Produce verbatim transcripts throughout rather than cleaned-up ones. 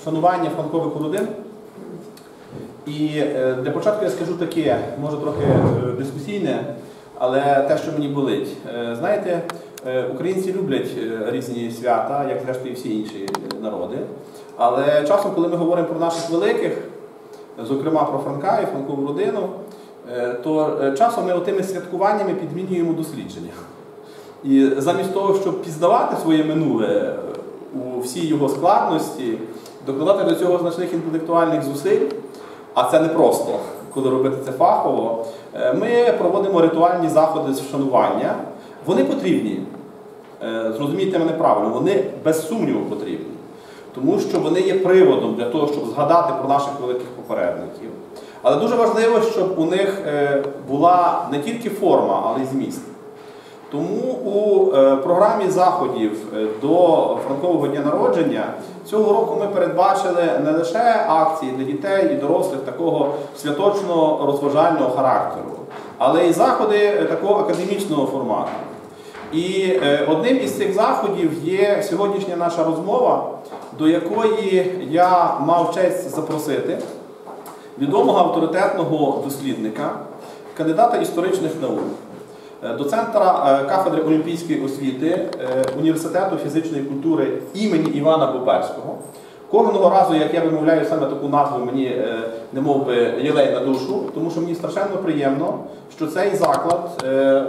вшанування франкових родин. І для початку я скажу таке, може трохи дискусійне, але те, що мені болить. Знаєте, українці люблять різні свята, як зрештою всі інші народи. Але часом, коли ми говоримо про наших великих, зокрема про Франка і франкову родину, то часом ми отими святкуваннями підмінюємо дослідження. І замість того, щоб пізнавати своє минуле у всій його складності, докладати до цього значних інтелектуальних зусиль, а це не просто, коли робити це фахово, ми проводимо ритуальні заходи з вшанування. Вони потрібні, зрозумійте мене правильно, вони без сумніву потрібні. Тому що вони є приводом для того, щоб згадати про наших великих попередників. Але дуже важливо, щоб у них була не тільки форма, але й зміст. Тому у програмі заходів до Франкового дня народження цього року ми передбачили не лише акції для дітей і дорослих такого святочно-розважального характеру, але й заходи такого академічного формату. І одним із цих заходів є сьогоднішня наша розмова, до якої я мав честь запросити відомого авторитетного дослідника, кандидата історичних наук, доцентра кафедри олімпійської освіти Університету фізичної культури імені Івана Боберського. Кожного разу, як я вимовляю саме таку назву, мені немов би єлей на душу, тому що мені страшенно приємно, що цей заклад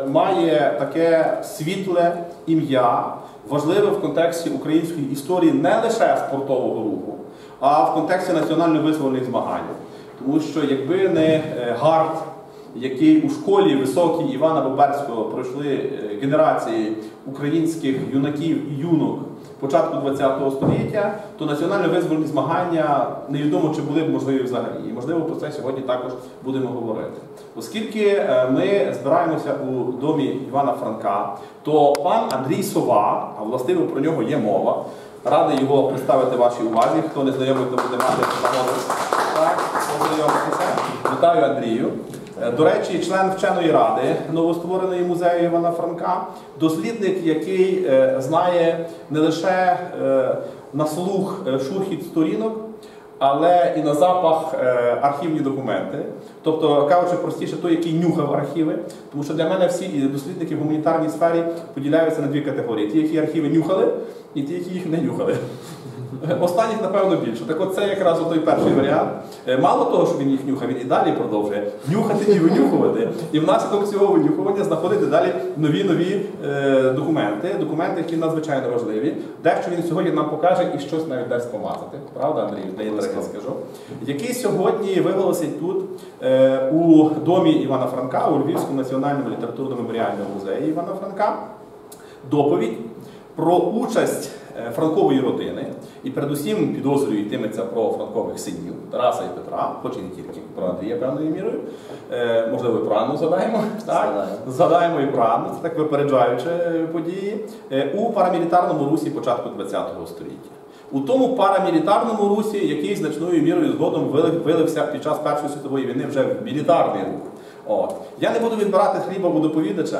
має таке світле ім'я, важливе в контексті української історії не лише спортового руху, а в контексті національно-визвольних змагань. Тому що якби не гард, який у школі високій Івана Боберського пройшли генерації українських юнаків і юнок початку ХХ століття, то національно-визвольні змагання невідомо, чи були б можливі взагалі. І, можливо, про це сьогодні також будемо говорити. Оскільки ми збираємося у домі Івана Франка, то пан Андрій Сова, а властиво про нього є мова, радий його представити вашій увазі. Хто не знайомий, то буде мати нагоду. Так, познайомитися. Вітаю, Андрію. До речі, член вченої ради новоствореної музею Івана Франка, дослідник, який е, знає не лише е, на слух шурхіт сторінок, але і на запах е, архівні документи. Тобто, кажучи простіше, той, який нюхав архіви. Тому що для мене всі дослідники в гуманітарній сфері поділяються на дві категорії. Ті, які архіви нюхали, і ті, які їх не нюхали. Останніх, напевно, більше. Так от це якраз той перший варіант. Мало того, що він їх нюхав, він і далі продовжує нюхати і винюхувати. І внаслідок цього винюхування знаходити далі нові-нові е, документи, документи, які надзвичайно важливі. Дещо він сьогодні нам покаже і щось навіть дасть помазати. Правда, Андрій? Для інтриги скажу. Який сьогодні виголосить тут, е, у домі Івана Франка, у Львівському національному літературно-меморіальному музеї Івана Франка, доповідь про участь франкової родини, і передусім, підозрюю, йтиметься про франкових синів Тараса і Петра, хоч і не тільки про Андрія певною мірою, е, можливо, і про Анну згадаємо, так? Згадаємо і про Анну, це так випереджаючи події, е, у парамілітарному русі початку ХХ століття. У тому парамілітарному русі, який значною мірою згодом вилився під час Першої світової війни вже в мілітарний рух. От. Я не буду відбирати хліба у доповідача.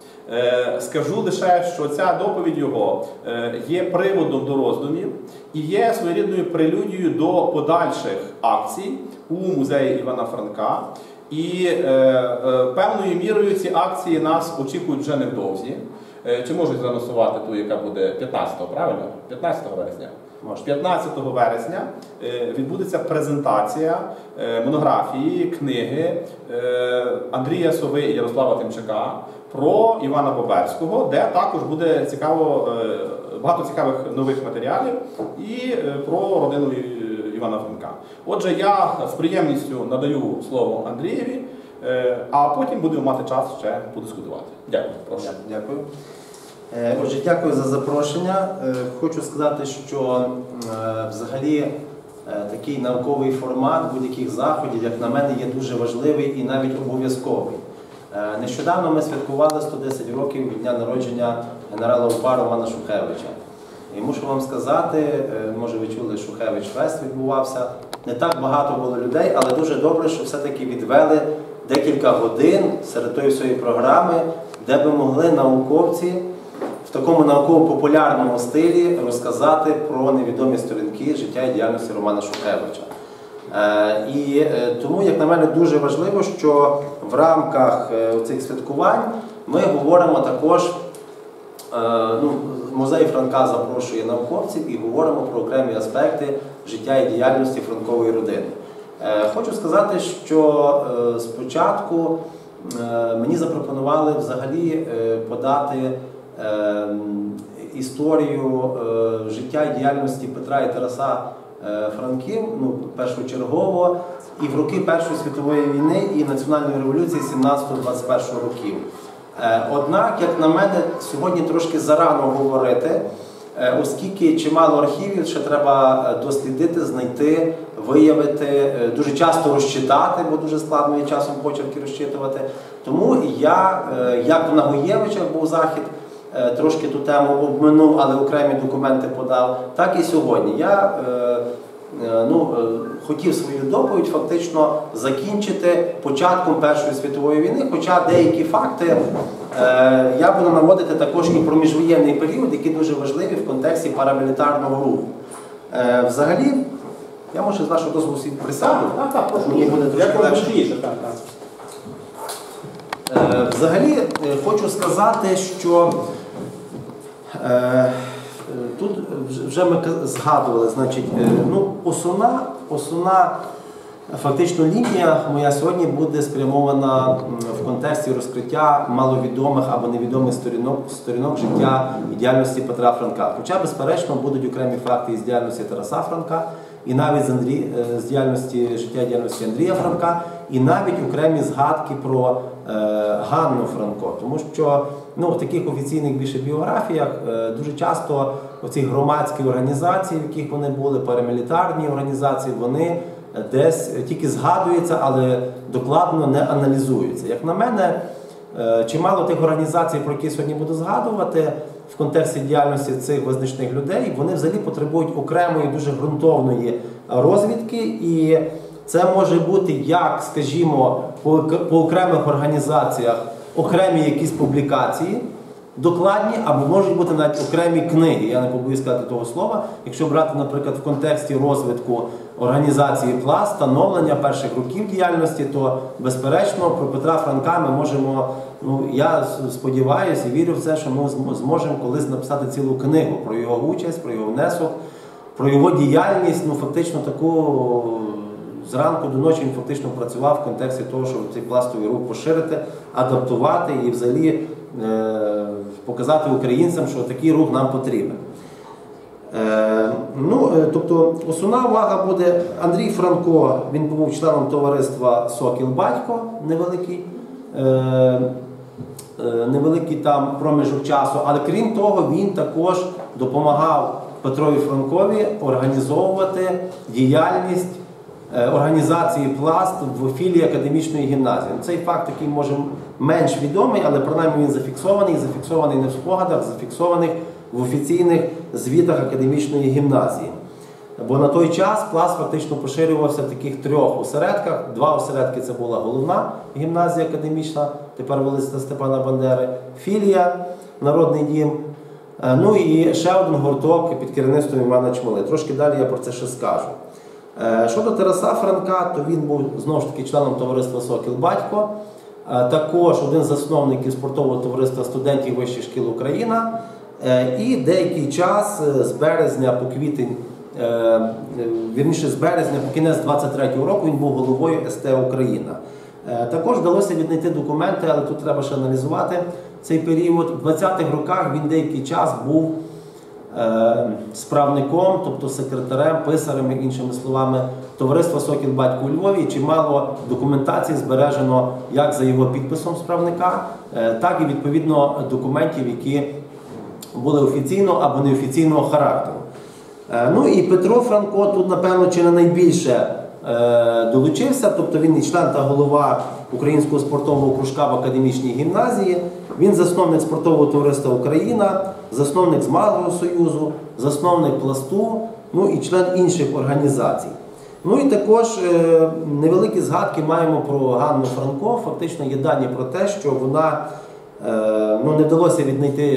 Скажу лише, що ця доповідь його є приводом до роздумів і є своєрідною прелюдією до подальших акцій у музеї Івана Франка. І певною мірою ці акції нас очікують вже невдовзі. Чи можуть заносувати ту, яка буде п'ятнадцятого, правильно? п'ятнадцятого вересня. п'ятнадцятого вересня відбудеться презентація монографії, книги Андрія Сови і Ярослава Тимчака про Івана Боберського, де також буде цікаво, багато цікавих нових матеріалів і про родину Івана Франка. Отже, я з приємністю надаю слово Андрієві, а потім будемо мати час ще подискутувати. Дякую. Прошу. Дякую. Отже, дякую за запрошення. Хочу сказати, що взагалі такий науковий формат будь-яких заходів, як на мене, є дуже важливий і навіть обов'язковий. Нещодавно ми святкували сто десять років від дня народження генерала УПА Романа Шухевича. І мушу вам сказати, може ви чули, Шухевич Фест відбувався. Не так багато було людей, але дуже добре, що все-таки відвели декілька годин серед тої всієї програми, де би могли науковці в такому науково-популярному стилі розказати про невідомі сторінки роки життя і діяльності Романа Шухевича. І тому, як на мене, дуже важливо, що в рамках цих святкувань ми говоримо також, ну, музей Франка запрошує науковців і говоримо про окремі аспекти життя і діяльності Франкової родини. Хочу сказати, що спочатку мені запропонували взагалі подати історію життя і діяльності Петра і Тараса Франків, ну, першочергово, і в роки Першої світової війни і Національної революції сімнадцятого двадцять першого років. Однак, як на мене, сьогодні трошки зарано говорити, оскільки чимало архівів ще треба дослідити, знайти, виявити, дуже часто розчитати, бо дуже складно є часом почерки розчитувати. Тому я, як в Нагоєвичах був захід, трошки ту тему обминув, але окремі документи подав, так і сьогодні. Я ну, хотів свою доповідь фактично закінчити початком Першої світової війни, хоча деякі факти я буду наводити також і про міжвоєнний період, які дуже важливі в контексті парамілітарного руху. Взагалі, я може з вашого дозволу всі присяду, так, так, прошу. Мені буде трошки легше. Так, так. Взагалі, хочу сказати, що тут вже ми згадували, значить, ну, основна, основна фактично лінія моя сьогодні буде спрямована в контексті розкриття маловідомих або невідомих сторінок, сторінок життя і діяльності Петра Франка. Хоча, безперечно, будуть окремі факти із діяльності Тараса Франка, і навіть з, Андрій, з діяльності, життя і діяльності Андрія Франка, і навіть окремі згадки про е, Ганну Франко. Тому що ну, в таких офіційних більше біографіях е, дуже часто оці громадські організації, в яких вони були, парамілітарні організації, вони десь тільки згадуються, але докладно не аналізуються. Як на мене, е, чимало тих організацій, про які сьогодні буду згадувати, в контексті діяльності цих визначних людей, вони взагалі потребують окремої, дуже ґрунтовної розвідки, і це може бути як, скажімо, по, по окремих організаціях окремі якісь публікації, докладні, або можуть бути навіть окремі книги, я не побоюсь сказати того слова, якщо брати, наприклад, в контексті розвитку організації Пласт, становлення перших років діяльності, то, безперечно, про Петра Франка ми можемо, ну, я сподіваюся і вірю в це, що ми зможемо колись написати цілу книгу про його участь, про його внесок, про його діяльність, ну, фактично таку, зранку до ночі він фактично працював в контексті того, щоб цей пластовий рух поширити, адаптувати і взагалі е показати українцям, що такий рух нам потрібен. Е ну, е тобто, основна увага буде Андрій Франко, він був членом товариства «Сокіл Батько», невеликий, е е невеликий там проміжок часу, але крім того, він також допомагав Петрові Франкові організовувати діяльність організації Пласт в філії академічної гімназії. Цей факт, який може менш відомий, але принаймні він зафіксований, зафіксований не в спогадах, зафіксованих в офіційних звітах академічної гімназії. Бо на той час Пласт фактично поширювався в таких трьох осередках. Два осередки – це була головна гімназія академічна, тепер вулиця Степана Бандери, філія, Народний дім, ну і ще один гурток під керівництвом Івана Чмали. Трошки далі я про це ще скажу. Щодо Тараса Франка, то він був, знову ж таки, членом товариства «Сокіл Батько», також один з засновників спортового товариства студентів Вищих шкіл Україна, і деякий час, з березня по квітень, вірніше, з березня по кінець двадцять третього року він був головою ес те Україна. Також вдалося віднайти документи, але тут треба ще аналізувати цей період. У двадцятих роках він деякий час був справником, тобто секретарем, писарем, іншими словами, товариства «Сокіл Батько» у Львові. Чимало документації збережено як за його підписом справника, так і відповідно документів, які були офіційно або неофіційного характеру. Ну і Петро Франко тут, напевно, чи не найбільше долучився, тобто він і член та голова Українського спортового кружка в академічній гімназії, він засновник спортового товариства «Україна», засновник Змалого Союзу, засновник Пласту, ну і член інших організацій. Ну і також е, невеликі згадки маємо про Ганну Франко. Фактично є дані про те, що вона, е, ну не вдалося віднайти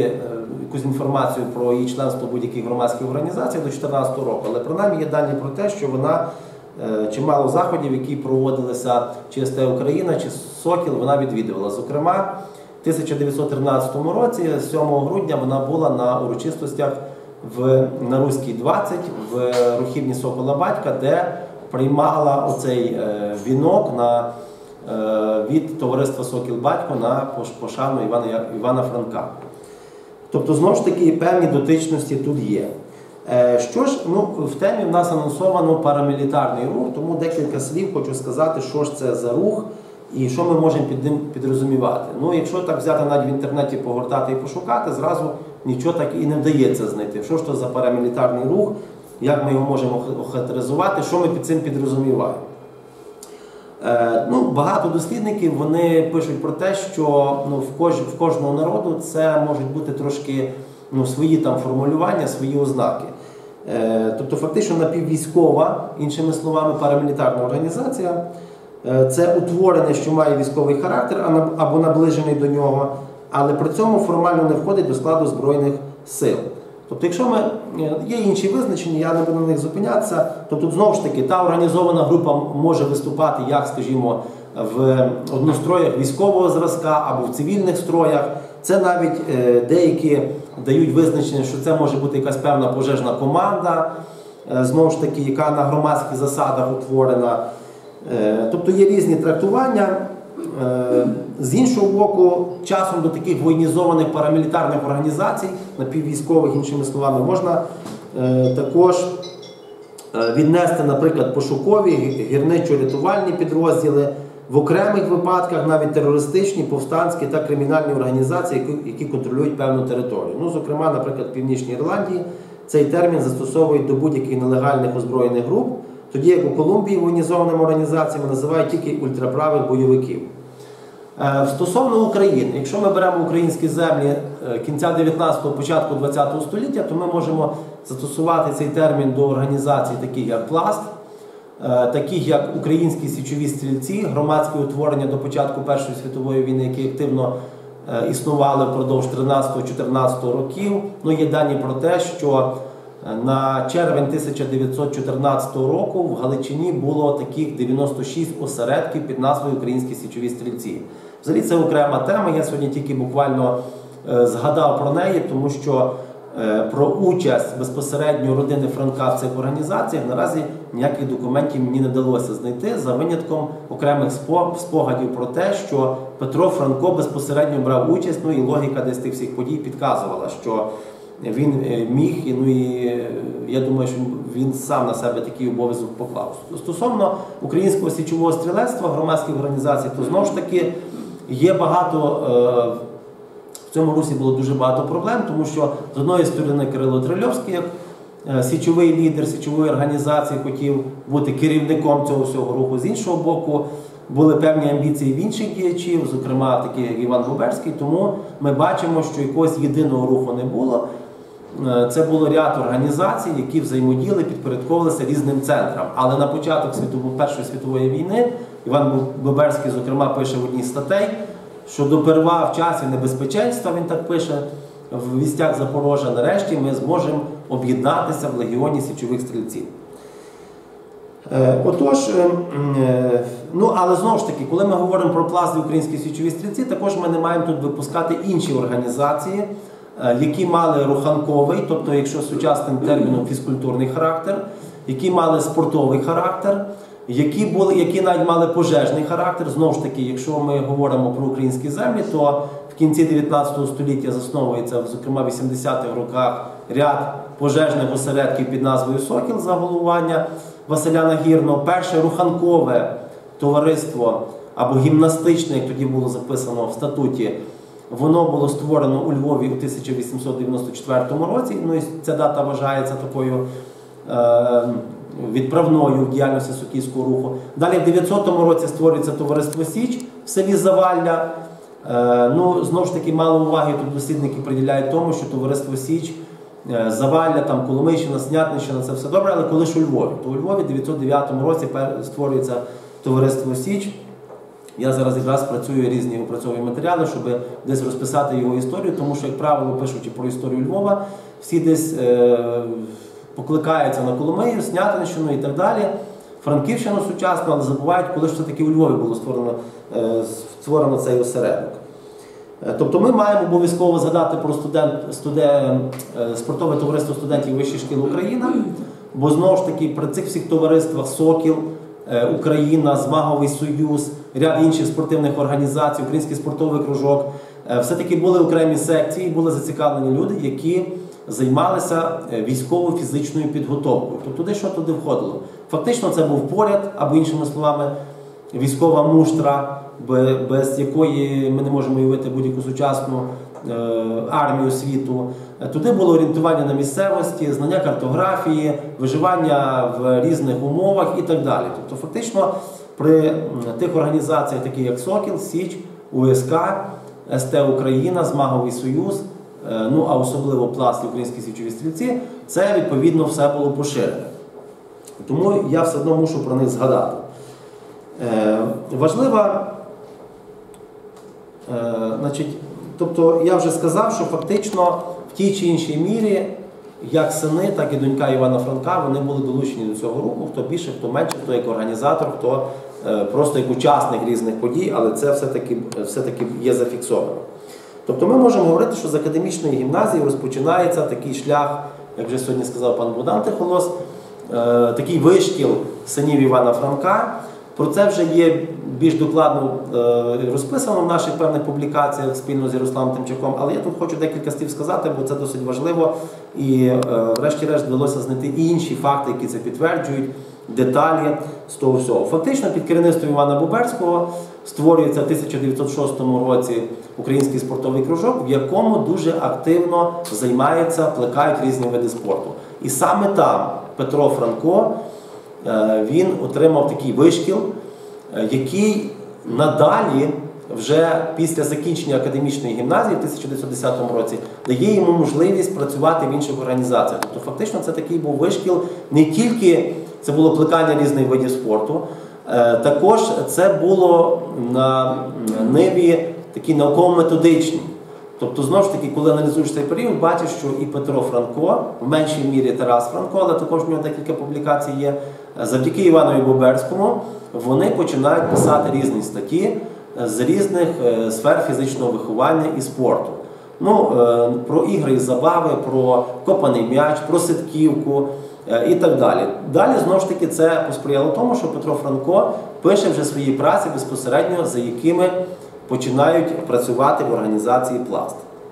якусь інформацію про її членство в будь-яких громадських організаціях до дві тисячі чотирнадцятого року, але принаймні є дані про те, що вона чимало заходів, які проводилися чи ес те Україна, чи Сокіл, вона відвідувала. Зокрема, в тисяча дев'ятсот тринадцятому році, сьомого грудня, вона була на урочистостях в, на Руській двадцять в Рухівні Сокола Батька, де приймала оцей е, вінок на, е, від товариства Сокіл Батько на пошану Івана, Івана Франка. Тобто, знову ж таки, певні дотичності тут є. Е, що ж, ну, в темі в нас анонсовано парамілітарний рух, тому декілька слів хочу сказати, що ж це за рух і що ми можемо під ним підрозумівати. Ну, якщо так взяти навіть в інтернеті, погортати і пошукати, зразу нічого так і не вдається знайти. Що ж це за парамілітарний рух, як ми його можемо охарактеризувати, що ми під цим підрозуміваємо. Е, ну, багато дослідників вони пишуть про те, що ну, в, кож, в кожного народу це можуть бути трошки ну, свої там формулювання, свої ознаки. Е, тобто фактично напіввійськова, іншими словами, парамілітарна організація е, – це утворення, що має військовий характер або наближений до нього, але при цьому формально не входить до складу Збройних сил. Тобто, якщо ми, є інші визначення, я не буду на них зупинятися, то тут знову ж таки та організована група може виступати, як, скажімо, в одностроях військового зразка або в цивільних строях. Це навіть е, деякі дають визначення, що це може бути якась певна пожежна команда, е, знову ж таки, яка на громадських засадах утворена. Е, тобто є різні трактування. Е, з іншого боку, часом до таких воєнізованих парамілітарних організацій, напіввійськових, іншими словами, можна е, також е, віднести, наприклад, пошукові, гірничо-рятувальні підрозділи, в окремих випадках навіть терористичні, повстанські та кримінальні організації, які, які контролюють певну територію. Ну, зокрема, наприклад, в Північній Ірландії цей термін застосовують до будь-яких нелегальних озброєних груп, тоді як у Колумбії воєнізованими організаціями називають тільки ультраправих бойовиків. Е, стосовно України, якщо ми беремо українські землі е, кінця дев'ятнадцятого, початку двадцятого століття, то ми можемо застосувати цей термін до організацій, таких як Пласт, таких як українські січові стрільці, громадське утворення до початку Першої світової війни, які активно існували впродовж тринадцятого-чотирнадцятого років. Ну, є дані про те, що на червень тисяча дев'ятсот чотирнадцятого року в Галичині було таких дев'яносто шість осередків під назвою «Українські січові стрільці». Взагалі це окрема тема, я сьогодні тільки буквально згадав про неї, тому що про участь безпосередньо родини Франка в цих організаціях наразі ніяких документів мені не вдалося знайти, за винятком окремих спогадів про те, що Петро Франко безпосередньо брав участь, ну і логіка десь тих всіх подій підказувала, що він міг, ну і я думаю, що він сам на себе такий обов'язок поклав. Стосовно українського січового стрілецтва, громадських організацій, то знову ж таки є багато... В цьому русі було дуже багато проблем, тому що з одної сторони Кирило Трильовський, як січовий лідер січової організації, хотів бути керівником цього всього руху, з іншого боку були певні амбіції в інших діячів, зокрема такі як Іван Губерський, тому ми бачимо, що якогось єдиного руху не було. Це було ряд організацій, які взаємодіяли, підпорядковувалися різним центрам. Але на початок Першої світової війни Іван Губерський, зокрема, пише в одній з статей, що доперва в часі небезпеченства, він так пише, в вістях Запорожжя, нарешті ми зможемо об'єднатися в легіоні січових стрільців. Е, отож, е, ну, але знову ж таки, коли ми говоримо про Пласт і українські січові стрільці, також ми не маємо тут випускати інші організації, е, які мали руханковий, тобто, якщо сучасним терміном, фізкультурний характер, які мали спортовий характер, Які, були, які навіть мали пожежний характер. Знову ж таки, якщо ми говоримо про українські землі, то в кінці дев'ятнадцятого століття засновується, зокрема в вісімдесятих роках, ряд пожежних осередків під назвою «Сокіл» за головування Василя Нагірного. Перше руханкове товариство, або гімнастичне, як тоді було записано в статуті, воно було створено у Львові у тисяча вісімсот дев'яносто четвертому році. Ну, і ця дата вважається такою е відправною в діяльності Сокільського руху. Далі в дев'ятсотому році створюється товариство «Січ» в селі Завалля. Е, ну, знову ж таки, мало уваги тут дослідники приділяють тому, що товариство «Січ», е, Завалля, там, Коломийщина, Снятинщина, це все добре, але коли ж у Львові? То у Львові в дев'ятсот дев'ятому році створюється товариство «Січ». Я зараз якраз працюю різні опрацьовую матеріали, щоб десь розписати його історію, тому що, як правило, пишучи про історію Львова, всі десь е, покликаються на Коломию, Снятинщину і так далі, Франківщину сучасну, але забувають, коли ж все-таки у Львові було створено, е, створено цей осередок. Тобто ми маємо обов'язково згадати про студент, студент, спортове товариство студентів Вищої шкіли Україна, бо знову ж таки при цих всіх товариствах Сокіл, Україна, Змаговий Союз, ряд інших спортивних організацій, Український спортовий кружок, все-таки були окремі секції, були зацікавлені люди, які займалися військовою фізичною підготовкою. Тобто туди що туди входило? Фактично це був поряд, або іншими словами, військова муштра, без якої ми не можемо уявити будь-яку сучасну е, армію світу. Туди було орієнтування на місцевості, знання картографії, виживання в різних умовах і так далі. Тобто фактично при тих організаціях, такі як Сокіл, Січ, УСК, СТ Україна, Змаговий Союз, е, ну а особливо Пласт і Українські січові стрільці, це відповідно все було поширене. Тому я все одно мушу про них згадати. Е, важлива Е, значить, тобто я вже сказав, що фактично в тій чи іншій мірі, як сини, так і донька Івана Франка, вони були долучені до цього руху, хто більше, хто менше, хто як організатор, хто е, просто як учасник різних подій, але це все-таки все-таки є зафіксовано. Тобто ми можемо говорити, що з академічної гімназії розпочинається такий шлях, як вже сьогодні сказав пан Богдан Тихолос, е, такий вишкіл синів Івана Франка. Про це вже є більш докладно е, розписано в наших певних публікаціях спільно з Ярославом Тимчаком, але я тут хочу декілька слів сказати, бо це досить важливо і е, врешті-решт вдалося знайти і інші факти, які це підтверджують, деталі з того всього. Фактично під керівництвом Івана Боберського створюється в тисяча дев'ятсот шостому році Український спортовий кружок, в якому дуже активно займаються, плекають різні види спорту. І саме там Петро Франко, він отримав такий вишкіл, який надалі, вже після закінчення академічної гімназії в тисяча дев'ятсот десятому році, дає йому можливість працювати в інших організаціях. Тобто фактично це такий був вишкіл, не тільки це було плекання різних видів спорту, також це було на ниві такі науково-методичні. Тобто, знову ж таки, коли аналізуєш цей період, бачиш, що і Петро Франко, в меншій мірі Тарас Франко, але також в нього декілька публікацій є, завдяки Іванові Боберському, вони починають писати різні статті з різних сфер фізичного виховання і спорту. Ну, про ігри і забави, про копаний м'яч, про ситківку і так далі. Далі, знову ж таки, це посприяло тому, що Петро Франко пише вже свої праці безпосередньо, за якими починають працювати в організації Пласт.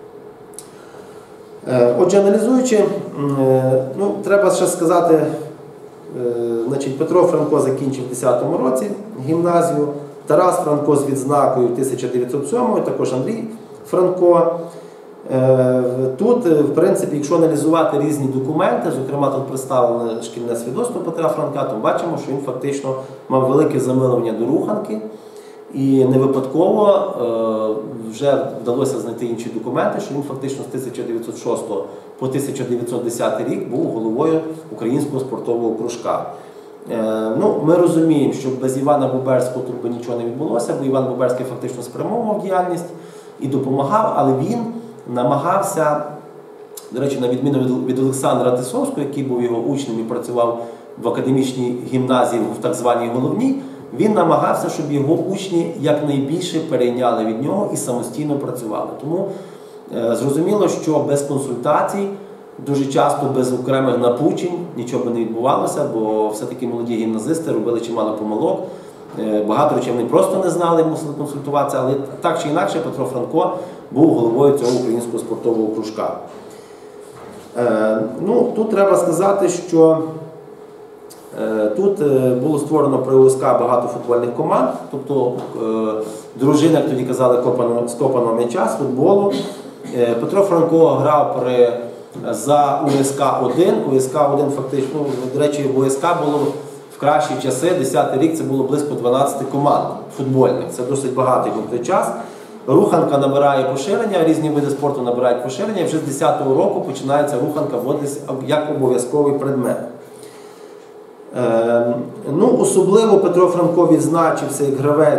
Отже, аналізуючи, ну, треба ще сказати, значить, Петро Франко закінчив в десятому році гімназію, Тарас Франко з відзнакою тисяча дев'ятсот сьомого, також Андрій Франко. Тут, в принципі, якщо аналізувати різні документи, зокрема тут представлене шкільне свідоцтво Петра Франка, то бачимо, що він фактично мав велике замилування до руханки. І не випадково е, вже вдалося знайти інші документи, що він фактично з тисяча дев'ятсот шостого по тисяча дев'ятсот десятий рік був головою Українського спортового кружка. Е, ну, ми розуміємо, що без Івана Боберського тут би нічого не відбулося, бо Іван Боберський фактично спрямовував діяльність і допомагав, але він намагався, до речі, на відміну від, від Олександра Тисовського, який був його учнем і працював в академічній гімназії, в так званій головній, він намагався, щоб його учні якнайбільше перейняли від нього і самостійно працювали. Тому е, зрозуміло, що без консультацій, дуже часто без окремих напучень нічого би не відбувалося, бо все-таки молоді гімназисти робили чимало помилок. Е, багато речей вони просто не знали, мусили консультуватися, але так чи інакше Петро Франко був головою цього Українського спортового кружка. Е, ну, тут треба сказати, що тут було створено при УСК багато футбольних команд, тобто дружина, як тоді казали, з копаного м'яча, з футболу. Петро Франко грав при, за УСК один. УСК один фактично, до речі, в УСК було в кращі часи, десятий рік, це було близько дванадцяти команд футбольних. Це досить багато на той час. Руханка набирає поширення, різні види спорту набирають поширення, і вже з десятого року починається руханка вводитися як обов'язковий предмет. Ну, особливо Петро Франко відзначився як гравець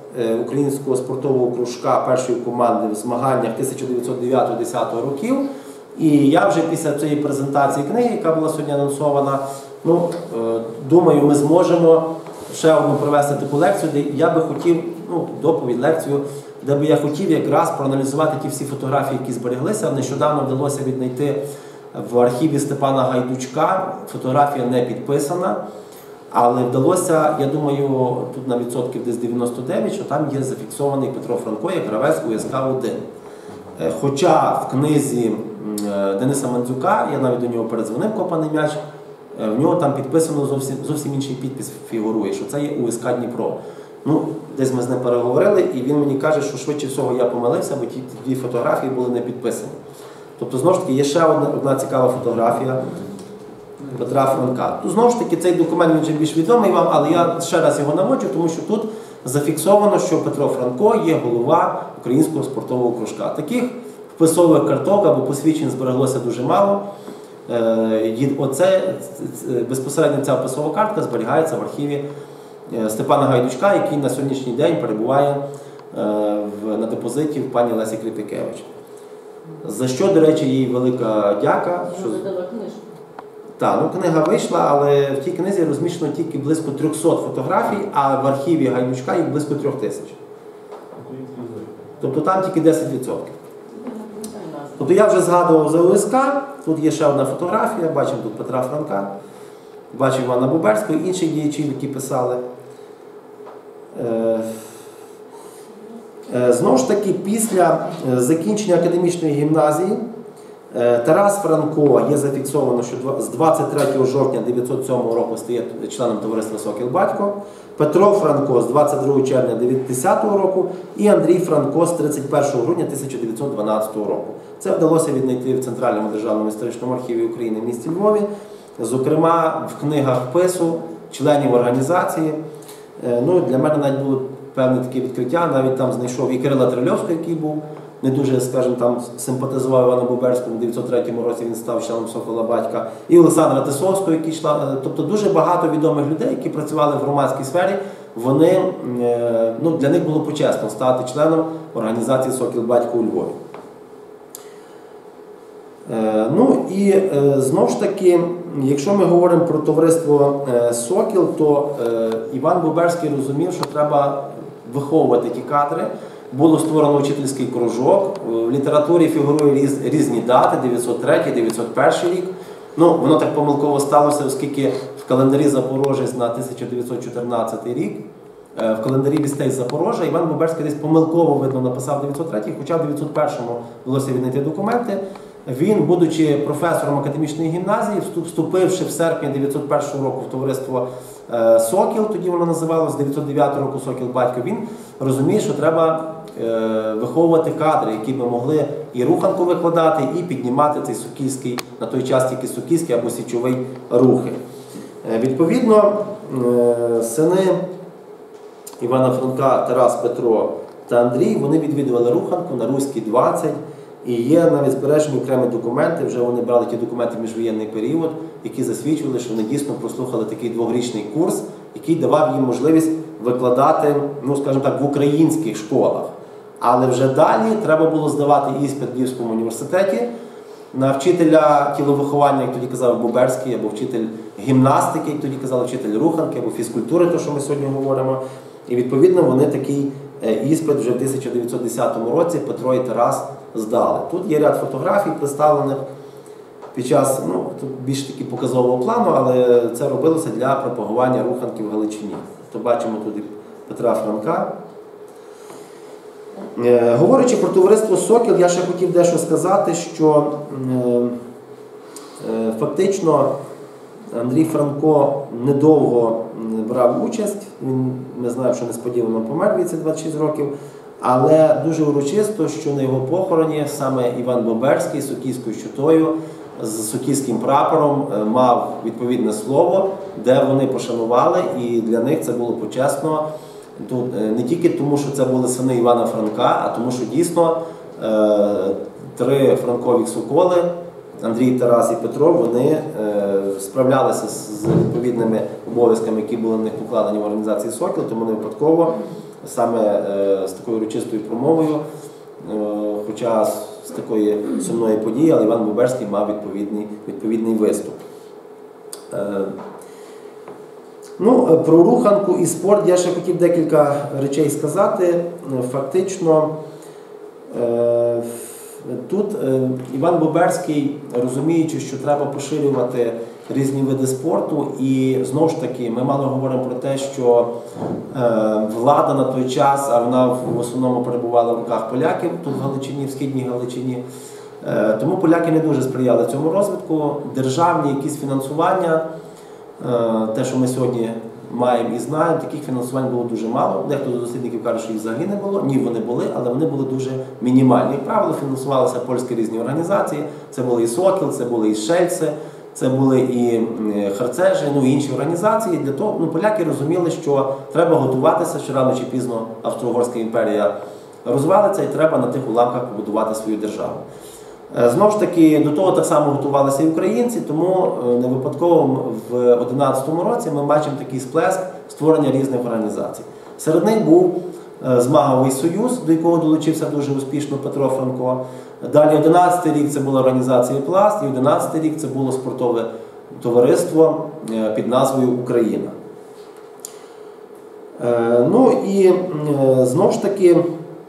українського спортового кружка першої команди в змаганнях тисяча дев'ятсот дев'ятого-десятого років. І я вже після цієї презентації книги, яка була сьогодні анонсована, ну, думаю, ми зможемо ще одну провести таку лекцію, де я би хотів, ну, доповідь, лекцію, де би я хотів якраз проаналізувати ті всі фотографії, які збереглися. Нещодавно вдалося віднайти в архіві Степана Гайдучка, фотографія не підписана, але вдалося, я думаю, тут на відсотків десь дев'яносто дев'ять, що там є зафіксований Петро Франко як гравець У С К один. Хоча в книзі Дениса Мандзюка, я навіть до нього передзвонив, копаний м'яч, в нього там підписано зовсім, зовсім інший підпис фігурує, що це є У С К Дніпро. Ну, десь ми з ним переговорили, і він мені каже, що швидше всього я помилився, бо ті дві фотографії були не підписані. Тобто, знову ж таки, є ще одна, одна цікава фотографія Петра Франка. Тут, знову ж таки, цей документ він вже більш відомий вам, але я ще раз його наводжу, тому що тут зафіксовано, що Петро Франко є голова українського спортового кружка. Таких вписових карток або посвідчень збереглося дуже мало. Оце, безпосередньо ця вписова картка зберігається в архіві Степана Гайдучка, який на сьогоднішній день перебуває на депозиті в пані Лесі Кріпікевич. За що, до речі, їй велика дяка. Що... Так, ну, книга вийшла, але в тій книзі розміщено тільки близько трьохсот фотографій, а в архіві Гайдучка їх близько трьох тисяч. Тобто там тільки десять відсотків. Тобто я вже згадував за У С К, тут є ще одна фотографія, бачимо тут Петра Франка, бачимо Івана Боберського, інших діячів, які писали. Знову ж таки, після закінчення академічної гімназії Тарас Франко є зафіксовано, що з двадцять третього жовтня тисяча дев'ятсот сьомого року стає членом товариства «Сокіл Батько», Петро Франко з двадцять другого червня десятого року і Андрій Франко з тридцять першого грудня тисяча дев'ятсот дванадцятого року. Це вдалося віднайти в Центральному державному історичному архіві України в місті Львові, зокрема в книгах впису членів організації. Ну, для мене навіть було певне таке відкриття, навіть там знайшов і Кирила Трильовського, який був не дуже, скажімо, там симпатизував Івану Боберському, в дев'ятсот третьому році він став членом «Сокола Батька», і Олександра Тисовського, який член, тобто дуже багато відомих людей, які працювали в громадській сфері, вони, ну, для них було почесно стати членом організації «Сокіл Батько» у Львові. Ну і знову ж таки, якщо ми говоримо про товариство «Сокіл», то Іван Боберський розумів, що треба виховувати ті кадри. Було створено учительський кружок, в літературі фігурують різ, різні дати, дев'ятсот третій, дев'ятсот перший рік. Ну, воно так помилково сталося, оскільки в календарі Запорожець на тисяча дев'ятсот чотирнадцятий рік, в календарі вістей Запорожжя, Іван Боберський десь помилково, видно, написав дев'ятсот третій, хоча в дев'ятсот першому вдалося віднайти документи. Він, будучи професором академічної гімназії, вступивши в серпні дев'ятсот першого року в товариство «Сокіл», тоді воно називалося, з дев'ятсот дев'ятого року «Сокіл Батько», він розуміє, що треба виховувати кадри, які би могли і руханку викладати, і піднімати цей сокільський, на той час тільки сокільський або січовий рухи. Відповідно, сини Івана Франка, Тарас, Петро та Андрій, вони відвідували руханку на Руській двадцять, і є навіть збережені окремі документи, вже вони брали ті документи в міжвоєнний період, які засвідчували, що вони дійсно прослухали такий двохрічний курс, який давав їм можливість викладати, ну, скажімо так, в українських школах. Але вже далі треба було здавати іспит в Львівському університеті на вчителя тіловиховання, як тоді казав Боберський, або вчитель гімнастики, як тоді казали, вчитель руханки, або фізкультури, то, що ми сьогодні говоримо. І відповідно вони такий іспит вже в тисяча дев'ятсот десятому році Петро і Тарас здали. Тут є ряд фотографій представлених під час, ну, тут більш таки показового плану, але це робилося для пропагування руханки в Галичині. То бачимо тут і Петра Франка. Е, говорячи про товариство «Сокіл», я ще хотів дещо сказати, що е, е, фактично Андрій Франко недовго брав участь, він, ми знаємо, що несподівано помер в віці двадцять шість років, але дуже урочисто, що на його похороні саме Іван Боберський з сокільською щитою, з сокільським прапором мав відповідне слово, де вони пошанували, і для них це було почесно. Тут не тільки тому, що це були сини Івана Франка, а тому, що дійсно три франкових соколи, Андрій, Тарас і Петро, вони справлялися з відповідними обов'язками, які були на них покладені в організації «Сокіл», тому не випадково саме з такою урочистою промовою, хоча з такої сумної події, але Іван Боберський мав відповідний, відповідний виступ. Ну, про руханку і спорт я ще хотів декілька речей сказати. Фактично, тут Іван Боберський, розуміючи, що треба поширювати різні види спорту, і знову ж таки ми мало говоримо про те, що влада на той час, а вона в основному перебувала в руках поляків тут в Галичині, в Східній Галичині, тому поляки не дуже сприяли цьому розвитку. Державні якісь фінансування, те, що ми сьогодні маємо і знаємо, таких фінансувань було дуже мало. Дехто з дослідників каже, що їх взагалі не було. Ні, вони були, але вони були дуже мінімальні. Як правило, фінансувалися польські різні організації. Це були і «Сокіл», це були і «Шельце», це були і «Харцежі», ну і інші організації. Для того, ну, поляки розуміли, що треба готуватися, що рано чи пізно Австро-Угорська імперія розвалиться і треба на тих уламках побудувати свою державу. Знову ж таки, до того так само готувалися і українці, тому не випадково в одинадцятому році ми бачимо такий сплеск створення різних організацій. Серед них був Змаговий союз, до якого долучився дуже успішно Петро Франко. Далі одинадцятий рік це була організація «Пласт», і одинадцятий рік це було спортове товариство під назвою «Україна». Ну і знову ж таки,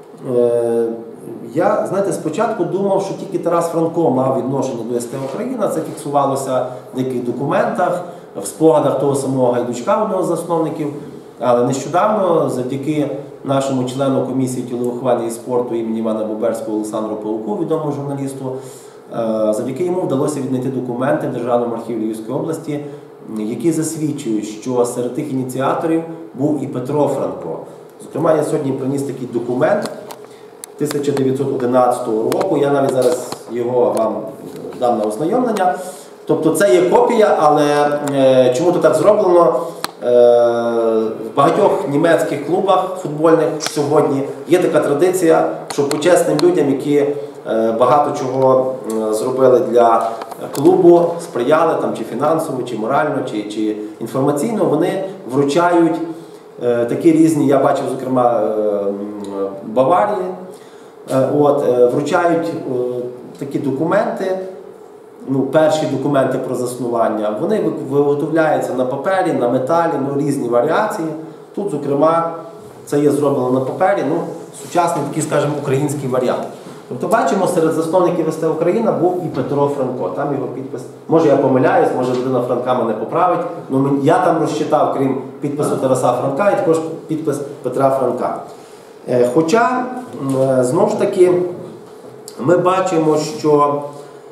я, знаєте, спочатку думав, що тільки Тарас Франко мав відношення до ес те «Україна», це фіксувалося в деяких документах, в спогадах того самого Гайдучка, одного з засновників, але нещодавно, завдяки нашому члену комісії тіловиховання і спорту імені Івана Боберського Олександру Павуку, відомому журналісту, завдяки йому вдалося віднайти документи в Державному архіві Львівської області, які засвідчують, що серед тих ініціаторів був і Петро Франко. Зокрема, я сьогодні приніс такий документ тисяча дев'ятсот одинадцятого року, я навіть зараз його вам дам на ознайомлення. Тобто це є копія, але е, чому то так зроблено? Е, в багатьох німецьких клубах футбольних сьогодні є така традиція, що почесним людям, які е, багато чого е, зробили для клубу, сприяли там, чи фінансово, чи морально, чи, чи інформаційно, вони вручають е, такі різні, я бачив, зокрема, е, в Баварії, е, от, е, вручають е, такі документи. Ну, перші документи про заснування, вони виготовляються на папері, на металі, ну, різні варіації. Тут, зокрема, це є зроблено на папері, ну, сучасний такий, скажімо, український варіант. Тобто, бачимо, серед засновників ес те «Україна» був і Петро Франко, там його підпис. Може, я помиляюсь, може, людина Франка мене поправить, але я там розчитав, крім підпису Тараса Франка, і також підпис Петра Франка. Хоча, знову ж таки, ми бачимо, що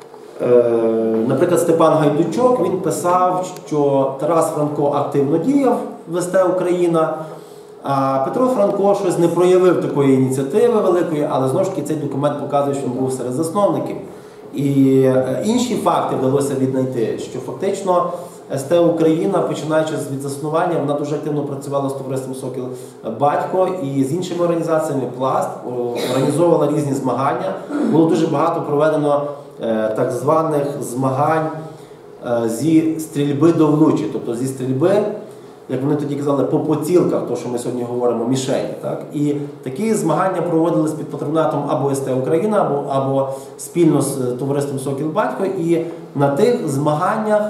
наприклад, Степан Гайдучок, він писав, що Тарас Франко активно діяв в ес те «Україна», а Петро Франко щось не проявив такої ініціативи великої, але знову ж таки цей документ показує, що він був серед засновників. І інші факти вдалося віднайти, що фактично ес те «Україна», починаючи від заснування, вона дуже активно працювала з товариством «Сокіл Батько» і з іншими організаціями «Пласт», організовувала різні змагання. Було дуже багато проведено так званих змагань зі стрільби до влучі, тобто зі стрільби, як вони тоді казали, по поцілках, то, що ми сьогодні говоримо, мішені. Так? І такі змагання проводились під патронатом або ес те «Україна», або, або спільно з товариством «Сокіл Батько», і на тих змаганнях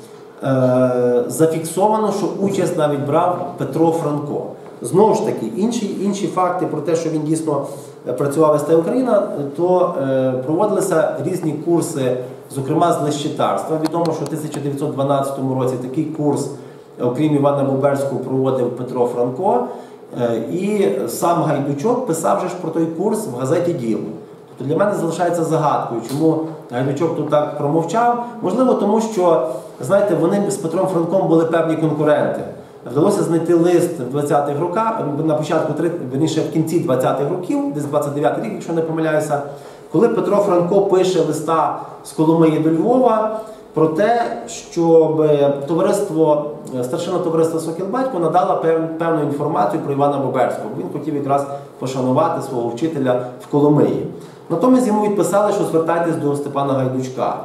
е, зафіксовано, що участь навіть брав Петро Франко. Знову ж таки, інші, інші факти про те, що він дійсно працював в ес те «Україна», то е, проводилися різні курси, зокрема з лещитарства. Відомо, що в тисяча дев'ятсот дванадцятому році такий курс, окрім Івана Боберського, проводив Петро Франко. Е, і сам Гайдучок писав же ж про той курс в газеті «Діло». Тобто для мене залишається загадкою, чому Гайдучок тут так промовчав. Можливо, тому що, знаєте, вони з Петром Франком були певні конкуренти. Вдалося знайти лист в двадцятих роках, на початку, верніше, в кінці двадцятих років, десь двадцять дев'ятий рік, якщо не помиляюся, коли Петро Франко пише листа з Коломиї до Львова про те, щоб товариство, старшина товариства «Сокіл Батько» надала певну інформацію про Івана Боберського. Він хотів якраз пошанувати свого вчителя в Коломиї. Натомість йому відписали, що звертайтесь до Степана Гайдучка.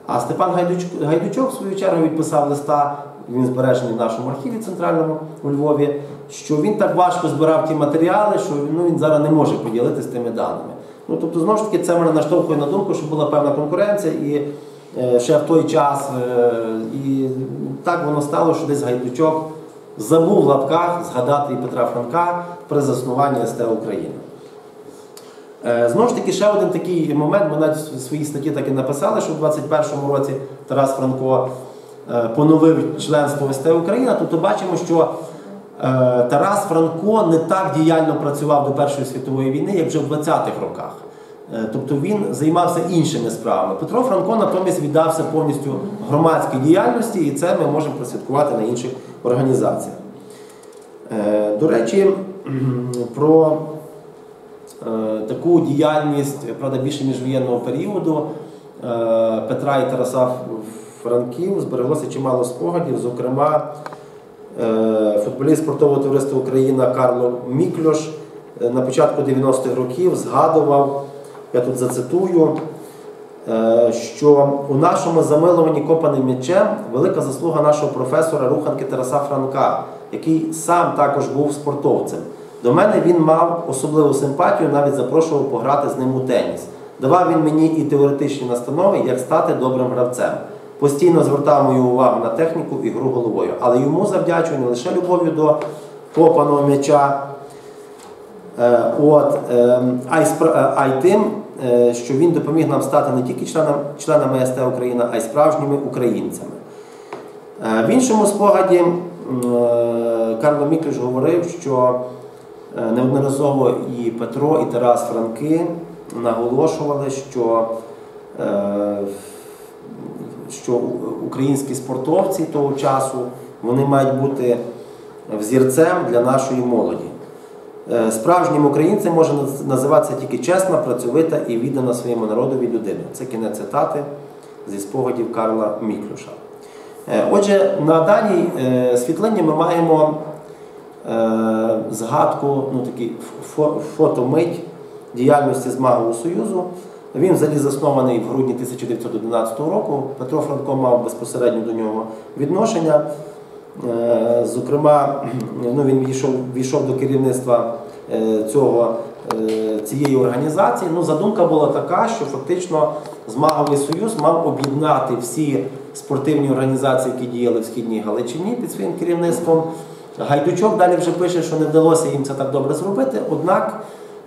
А Степан Гайдучок, Гайдучок, в свою чергу, відписав листа, він збережений в нашому архіві центральному у Львові, що він так важко збирав ті матеріали, що ну, він зараз не може поділитися тими даними. Ну, тобто, знову ж таки, це мене наштовхує на думку, що була певна конкуренція, і е, ще в той час, е, і так воно стало, що десь Гайдучок забув в лапках згадати і Петра Франка при заснуванні ес те України. Е, знову ж таки, ще один такий момент, ми навіть в своїй статті так і написали, що в двадцять першому році Тарас Франко е, поновив членство в ес те Україна. Тобто бачимо, що е, Тарас Франко не так діяльно працював до Першої світової війни, як вже в двадцятих роках. Е, тобто він займався іншими справами. Петро Франко натомість віддався повністю громадській діяльності, і це ми можемо прослідкувати на інших організаціях. Е, до речі, про таку діяльність, правда, більше міжвоєнного періоду Петра і Тараса Франків збереглося чимало спогадів, зокрема футболіст спортового товариства Україна Карло Мікльош на початку дев'яностих років згадував, я тут зацитую, що у нашому замилуванні копаним м'ячем велика заслуга нашого професора руханки Тараса Франка, який сам також був спортовцем. До мене він мав особливу симпатію, навіть запрошував пограти з ним у теніс. Давав він мені і теоретичні настанови, як стати добрим гравцем. Постійно звертав мою увагу на техніку і гру головою. Але йому завдячую не лише любов'ю до копаного м'яча, от, а й, а й тим, що він допоміг нам стати не тільки членами, членами ес те Україна, а й справжніми українцями. В іншому спогаді Карло Мікльош говорив, що неодноразово і Петро, і Тарас Франки наголошували, що, що українські спортовці того часу вони мають бути взірцем для нашої молоді. Справжнім українцем може називатися тільки чесна, працьовита і віддана своєму народові людина. Це кінець цитати зі спогадів Карла Мікльоша. Отже, на даній світлині ми маємо згадку, ну, такий фотомить діяльності Змагового Союзу. Він взагалі заснований в грудні тисяча дев'ятсот одинадцятого року. Петро Франко мав безпосередньо до нього відношення. Зокрема, ну, він війшов, війшов до керівництва цього, цієї організації. Ну, задумка була така, що фактично Змаговий Союз мав об'єднати всі спортивні організації, які діяли в Східній Галичині під своїм керівництвом. Гайдучок далі вже пише, що не вдалося їм це так добре зробити, однак,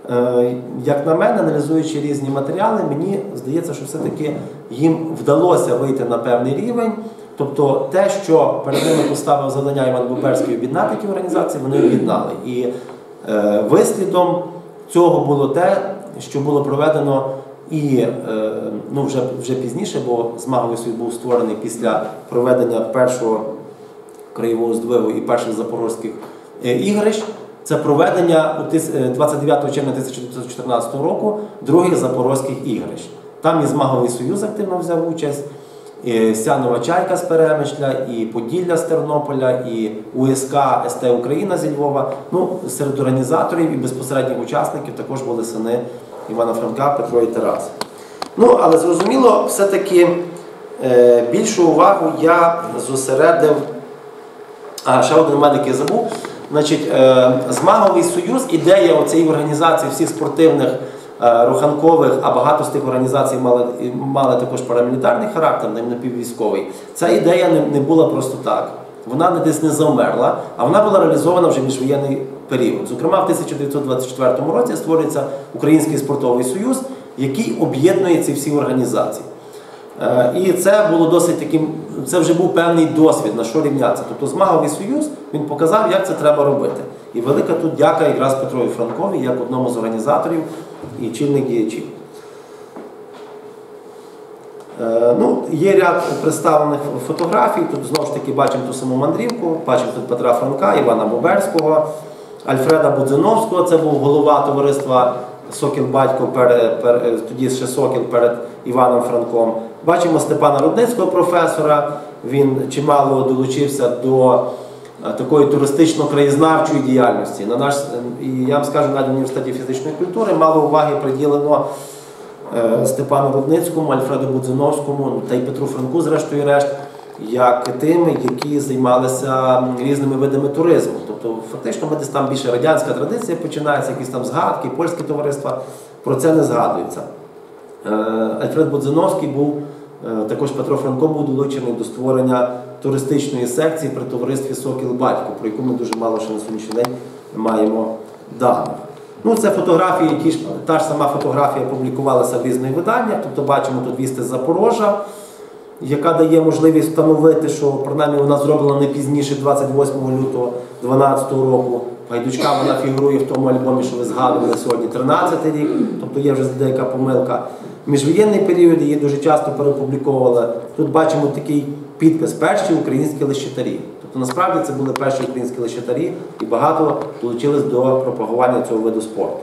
як на мене, аналізуючи різні матеріали, мені здається, що все-таки їм вдалося вийти на певний рівень. Тобто те, що перед ними поставив завдання Іван Боберський об'єднати ті організації, вони об'єднали. І е, вислідом цього було те, що було проведено і е, ну, вже, вже пізніше, бо Змаговий Союз був створений після проведення першого краєвого здвигу і перших запорозьких е, ігрищ. Це проведення двадцять дев'ятого червня тисяча дев'ятсот чотирнадцятого року других запорозьких ігрищ. Там і Змаговий Союз активно взяв участь, і Сянова Чайка з Перемишля, і Поділля з Тернополя, і у ес ка ес те Україна зі Львова. Ну, серед організаторів і безпосередніх учасників також були сини Івана Франка, Петро і Тарас. Ну, але зрозуміло, все-таки е, більшу увагу я зосередив, а ще один момент, який я забув, значить, е, Змаговий Союз, ідея цієї організації всіх спортивних, руханкових, а багато з тих організацій мали, мали також парамілітарний характер, не напіввійськовий. Ця ідея не, не була просто так. Вона не десь не завмерла, а вона була реалізована вже в міжвоєнний період. Зокрема, в тисяча дев'ятсот двадцять четвертому році створюється Український спортовий союз, який об'єднує ці всі організації. І це було досить таким, це вже був певний досвід, на що рівнятися. Тобто Змаговий Союз, він показав, як це треба робити. І велика тут дяка якраз Петрові Франкові, як одному з організаторів і чільних діячів. Е, ну, є ряд представлених фотографій, тут знову ж таки бачимо ту саму мандрівку, бачимо тут Петра Франка, Івана Боберського, Альфреда Будзиновського, це був голова товариства Сокіл-Батько, перед, перед, тоді ще Сокіл перед Іваном Франком. Бачимо Степана Рудницького, професора, він чимало долучився до такої туристично-краєзнавчої діяльності. На наш, і я вам скажу, на університеті фізичної культури мало уваги приділено Степану Рудницькому, Альфреду Будзиновському та й Петру Франку, зрештою решт, як тими, які займалися різними видами туризму. Тобто фактично ми десь там більше радянська традиція починається, якісь там згадки, польські товариства, про це не згадується. Альфред Будзиновський був, також Петро Франко був долучений до створення туристичної секції при товаристві «Сокіл Батько», про яку ми дуже мало ще на сьогоднішній день маємо даних. Ну, це фотографії, які ж, та ж сама фотографія публікувалася в різних виданнях, тобто бачимо тут вісти з Запорожжя, яка дає можливість встановити, що принаймні вона зроблена не пізніше двадцять восьмого лютого дві тисячі дванадцятого року. Гайдучка вона фігурує в тому альбомі, що ви згадували сьогодні, тринадцятий рік, тобто є вже деяка помилка. Міжвоєнний період її дуже часто перепубліковували. Тут бачимо такий підпис «Перші українські лещатарі». Тобто насправді це були перші українські лещатарі і багато долучились до пропагування цього виду спорту.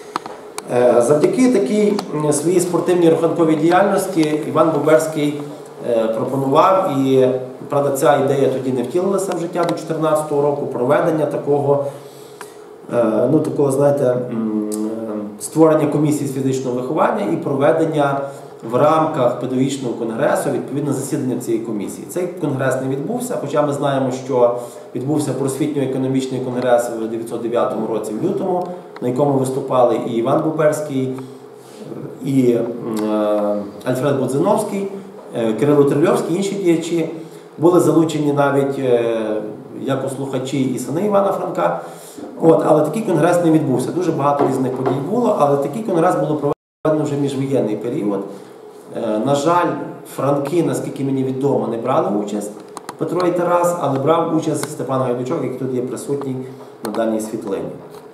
Завдяки такій своїй спортивній рахунковій діяльності Іван Боберський пропонував, і, правда, ця ідея тоді не втілилася в життя до дві тисячі чотирнадцятого року, проведення такого, ну, такого, знаєте, створення комісії з фізичного виховання і проведення в рамках педагогічного конгресу відповідно засідання цієї комісії. Цей конгрес не відбувся, хоча ми знаємо, що відбувся просвітньо-економічний конгрес в дев'ятсот дев'ятому році в лютому, на якому виступали і Іван Боберський, і е, Альфред Будзиновський, е, Кирило Трильовський, інші діячі. Були залучені навіть е, як слухачі і сини Івана Франка. От, але такий конгрес не відбувся. Дуже багато різних подій було, але такий конгрес було проведено вже міжвоєнний період. Е, на жаль, Франки, наскільки мені відомо, не брали участь, Петро і Тарас, але брав участь Степан Гайдучок, який тут є присутній на даній світлині.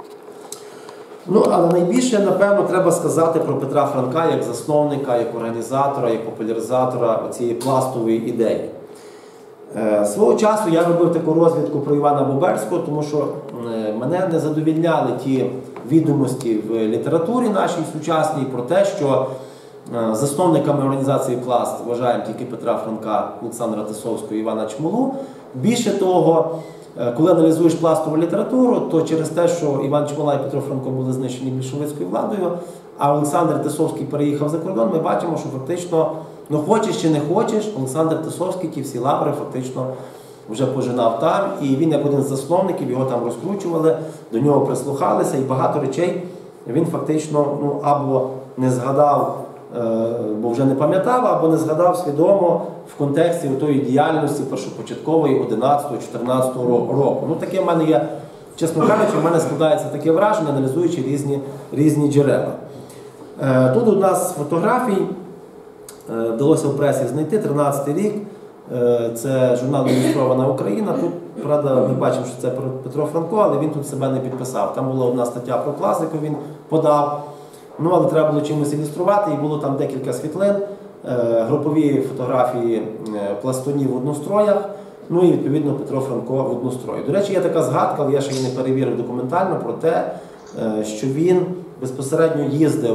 Ну, але найбільше, напевно, треба сказати про Петра Франка як засновника, як організатора, як популяризатора цієї пластової ідеї. Е, свого часу я робив таку розвідку про Івана Боберського, тому що е, мене не задовільняли ті відомості в літературі нашій сучасній про те, що е, засновниками організації «Пласт» вважаємо тільки Петра Франка, Олександра Тисовського і Івана Чмолу. Більше того, е, коли аналізуєш пластову літературу, то через те, що Іван Чмола і Петро Франко були знищені більшовицькою владою, а Олександр Тисовський переїхав за кордон, ми бачимо, що фактично, ну хочеш чи не хочеш, Олександр Тисовський ті всі лаври фактично вже пожинав там, і він як один з засновників, його там розкручували, до нього прислухалися, і багато речей він фактично ну, або не згадав, бо вже не пам'ятав, або не згадав свідомо в контексті тої діяльності першопочаткової одинадцятого-чотирнадцятого року. Ну таке в мене є, чесно кажучи, в мене складається таке враження, аналізуючи різні, різні джерела. Тут у нас фотографій вдалося в пресі знайти, тринадцятий рік, це журнал «Ілюстрована Україна». Тут, правда, ми бачимо, що це Петро Франко, але він тут себе не підписав. Там була одна стаття про клас, яку він подав, ну, але треба було чимось ілюструвати, і було там декілька світлин, групові фотографії пластунів в одностроях, ну і, відповідно, Петро Франко в однострої. До речі, є така згадка, але я ще її не перевірив документально, про те, що він безпосередньо їздив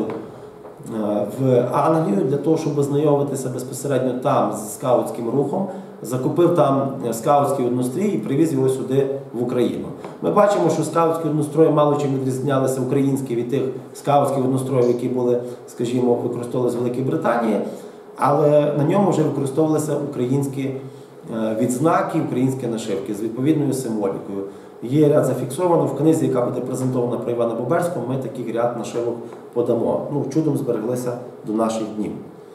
в Англію для того, щоб ознайомитися безпосередньо там з скаутським рухом, закупив там скаутський однострій і привіз його сюди в Україну. Ми бачимо, що скаутські однострої мало чим відрізнялися українські від тих скаутських одностроїв, які були, скажімо, використовувалися в Великій Британії, але на ньому вже використовувалися українські відзнаки, українські нашивки з відповідною символікою. Є ряд зафіксовано в книзі, яка буде презентована про Івана Боберського, ми такий ряд нашивок подамо. Ну, чудом збереглися до наших днів.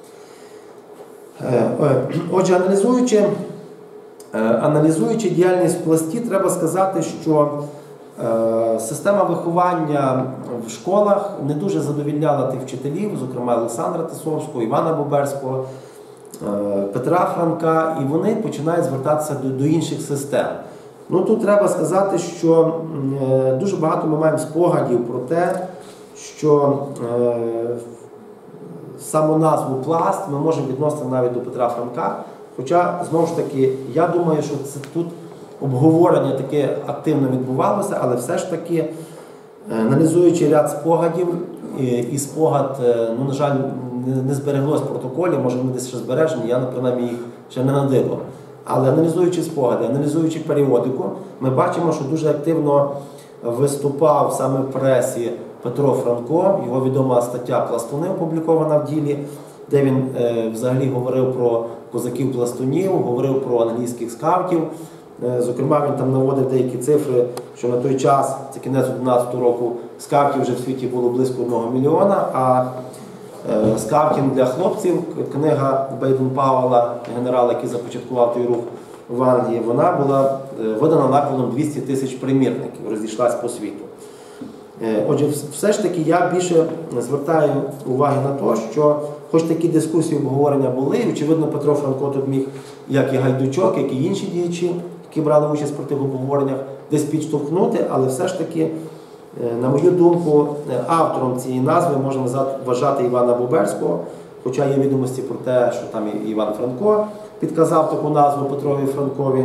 Отже, аналізуючи, аналізуючи діяльність в Пласті, треба сказати, що система виховання в школах не дуже задовільняла тих вчителів, зокрема Олександра Тисовського, Івана Боберського, Петра Франка, і вони починають звертатися до, до інших систем. Ну, тут треба сказати, що е, дуже багато ми маємо спогадів про те, що е, саму назву «Пласт» ми можемо відносити навіть до Петра Франка. Хоча, знову ж таки, я думаю, що це тут обговорення таке активно відбувалося, але все ж таки, е, аналізуючи ряд спогадів, і, і спогад, е, ну, на жаль, не, не збереглось в протоколі, може вони десь ще збережені, я, принаймні, їх ще не надибав. Але аналізуючи спогади, аналізуючи періодику, ми бачимо, що дуже активно виступав саме в пресі Петро Франко, його відома стаття «Пластуни» опублікована в «Ділі», де він е, взагалі говорив про козаків-пластунів, говорив про англійських скаутів. Е, зокрема, він там наводив деякі цифри, що на той час, це кінець одинадцятого року, скаутів вже в світі було близько одного мільйона, а е, скаутів для хлопців, книга Бейден-Пауелла, генерала, який започаткував той рух в Англії, вона була е, видана накладом двісті тисяч примірників, розійшлась по світу. Отже, все ж таки я більше звертаю уваги на те, що хоч такі дискусії, обговорення були, і, очевидно, Петро Франко тут міг, як і Гайдучок, як і інші діячі, які брали участь в тих обговореннях, десь підштовхнути, але все ж таки, на мою думку, автором цієї назви можна вважати Івана Боберського, хоча є відомості про те, що там і Іван Франко підказав таку назву Петрові Франкові.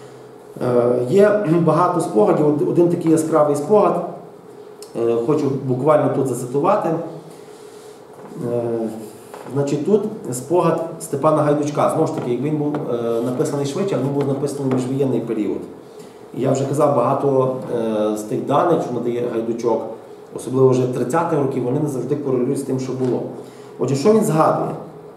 Є багато спогадів, один такий яскравий спогад, хочу буквально тут зацитувати. Значить, тут спогад Степана Гайдучка. Знову ж таки, він був написаний швидше, але він був написаний в міжвоєнний період. І я вже казав, багато з тих даних, що надає Гайдучок, особливо вже тридцятих років, вони не завжди корелюють з тим, що було. Отже, що він згадує?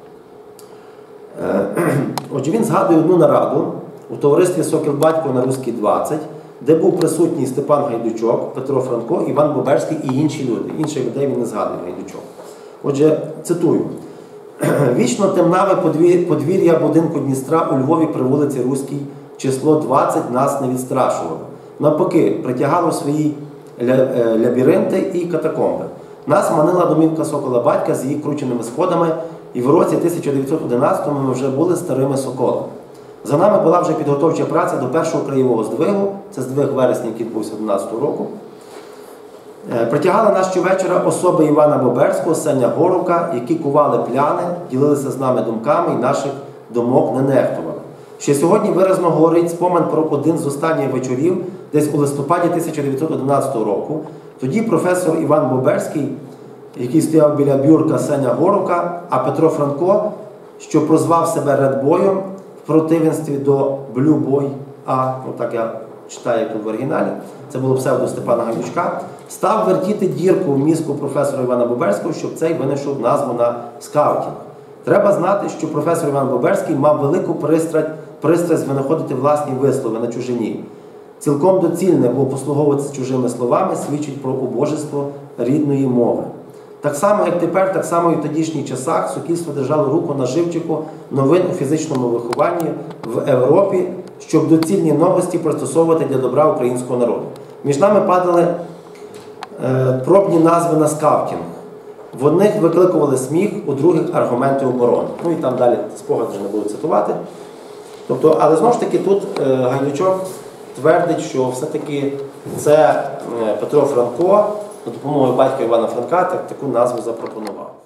Отже, він згадує одну нараду у товаристві «Сокіл Батько» на Руській двадцять, де був присутній Степан Гайдучок, Петро Франко, Іван Боберський і інші люди. Інших людей він не згадує, Гайдучок. Отже, цитую. «Вічно темнаве подвір'я будинку Дністра у Львові при вулиці Руській, число двадцять нас не відстрашувало. Навпаки, притягало свої лабіринти і катакомби. Нас манила домівка Сокола Батька з її крученими сходами, і в році тисяча дев'ятсот одинадцятому ми вже були старими соколами. За нами була вже підготовча праця до першого краєвого здвигу, це здвиг вересня, який відбувся одинадцятого року. Притягали нас щовечора особи Івана Боберського, Сеня Горука, які кували пляни, ділилися з нами думками і наших думок не нехтували. Ще сьогодні виразно говорить спомин про один з останніх вечорів, десь у листопаді тисяча дев'ятсот одинадцятого року. Тоді професор Іван Боберський, який стояв біля бюрка Сеня Горука, а Петро Франко, що прозвав себе Редбоєм, в противенстві до Blue Boy, а, ну так я читаю тут в оригіналі, це було псевдо Степана Гайдучка, став вертіти дірку в мізку професора Івана Боберського, щоб цей винайшов назву на скаутінг. Треба знати, що професор Іван Боберський мав велику пристрасть, пристрасть винаходити власні вислови на чужині. Цілком доцільне було послуговуватися чужими словами, свідчить про убожество рідної мови. Так само, як тепер, так само і в тодішніх часах сокільство держало руку на живчику новин у фізичному вихованні в Європі, щоб доцільні новості пристосовувати для добра українського народу. Між нами падали е, пробні назви на скаутінг. В одних викликували сміх, у других – аргументи оборони. Ну і там далі спогад вже не буду цитувати. Тобто, але знову ж таки тут е, Гайдучок твердить, що все-таки це е, Петро Франко за допомогою батька Івана Франка так, таку назву запропонував.